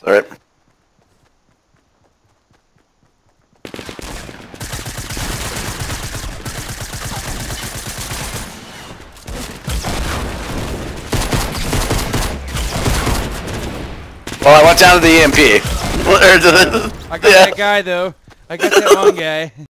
Alright. Well, I went down to the EMP. I got that guy though. I got that one guy.